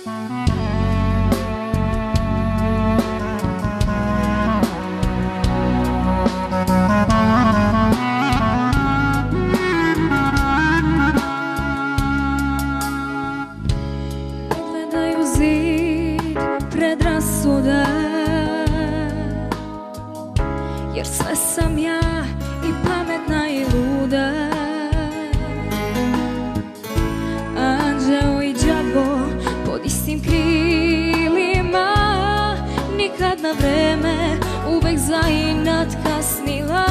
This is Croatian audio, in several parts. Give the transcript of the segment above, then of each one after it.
Gledaju zid predrasuda, jer sve sam ja i pametna i luda. Anđeo i đavo pod istim krilima, nikad na vreme, uvek za inat kasnila.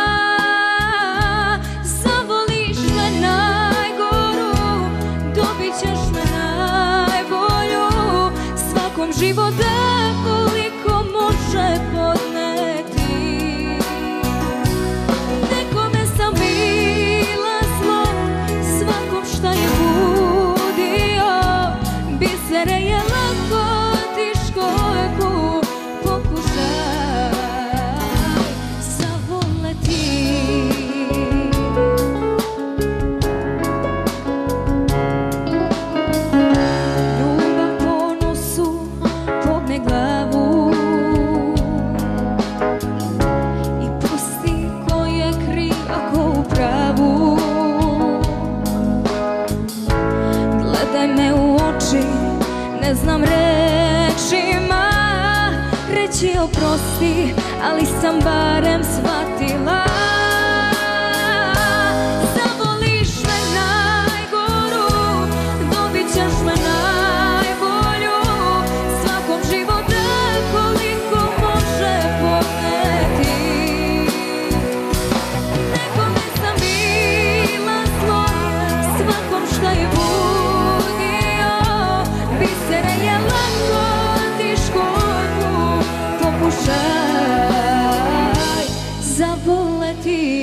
Zavoliš me najgoru, dobit ćeš me najbolju. Svakom života koliko može podneti. Nekome sam bila zlo, svakom šta je budio. Bisere je lako, ti školjku pokušaj zavoleti. Ljubav po nosu pogne glavu i pusti ko je kriv ako u pravu. Gledaj me u oči, ne znam rečima reći oprosti, ali sam barem shvatila. Zavoliš me najgoru, dobit ćeš me najbolju. Svakom života koliko može podneti. Nekome sam bila zlo, svakom šta je budio. Bisere je lako, ti školjku pokušaj zavoleti.